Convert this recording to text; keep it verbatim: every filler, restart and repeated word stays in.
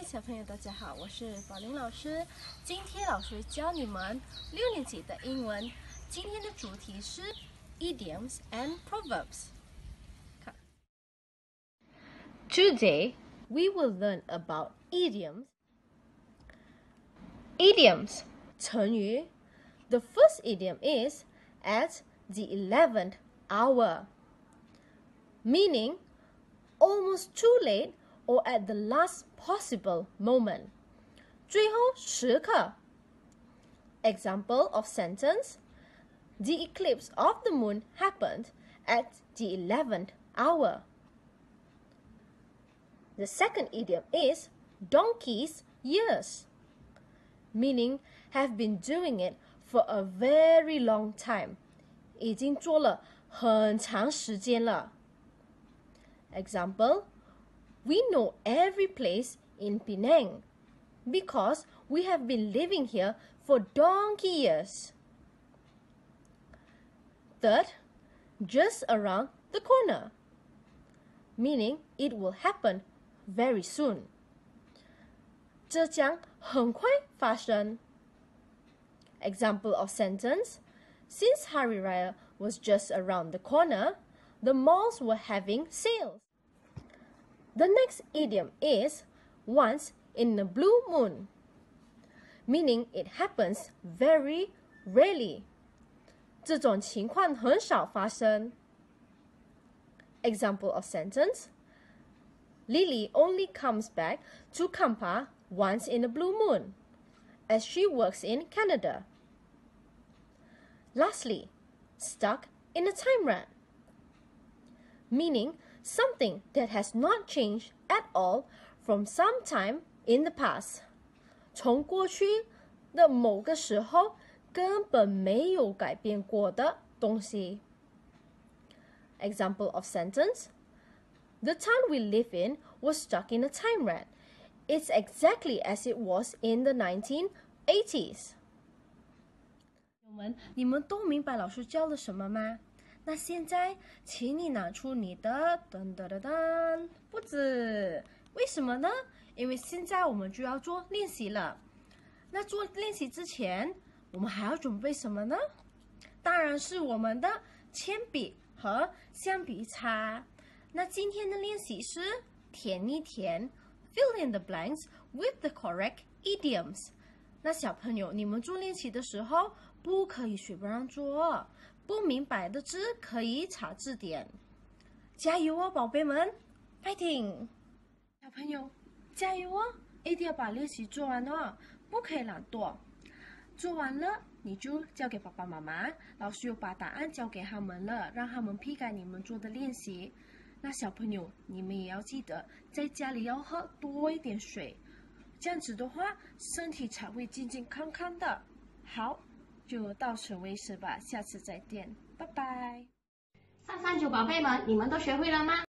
小朋友，大家好，我是宝玲老师。今天老师教你们六年级的英文。今天的主题是 idioms and proverbs。看 Today we will learn about idioms. Idioms 成语。The first idiom is at the eleventh hour, meaning almost too late or at the last possible moment. 最后时刻。Example of sentence: The eclipse of the moon happened at the eleventh hour. The second idiom is donkey's years, meaning have been doing it for a very long time. 已经做了很长时间了。Example: We know every place in Penang because we have been living here for donkey years. Third, just around the corner, meaning it will happen very soon. 这将很快发生。Example of sentence: Since Hari Raya was just around the corner, the malls were having sales. The next idiom is once in a blue moon, meaning it happens very rarely. 这种情况很少发生。Example of sentence: Lily only comes back to Kampa once in a blue moon, as she works in Canada. Lastly, stuck in a time rat, meaning something that has not changed at all from some time in the past. 从过去的某个时候根本没有改变过的东西。Example of sentence: The town we live in was stuck in a time rat. It's exactly as it was in the nineteen eighties. 你们都明白老师教了什么吗？那现在，请你拿出你的噔噔噔噔簿子。为什么呢？因为现在我们就要做练习了。那做练习之前，我们还要准备什么呢？当然是我们的铅笔和橡皮擦。那今天的练习是填一填 ，fill in the blanks with the correct idioms。那小朋友，你们做练习的时候不可以随便做。不明白的字可以查字典。加油哦，宝贝们 ，fighting！ 小朋友，加油哦！一定要把练习做完哦，不可以懒惰。做完了，你就交给爸爸妈妈，老师又把答案交给他们了，让他们批改你们做的练习。那小朋友，你们也要记得，在家里要喝多一点水，这样子的话，身体才会健健康康的。好。就到此为止吧，下次再见，拜拜。 上三九宝贝们，你们都学会了吗？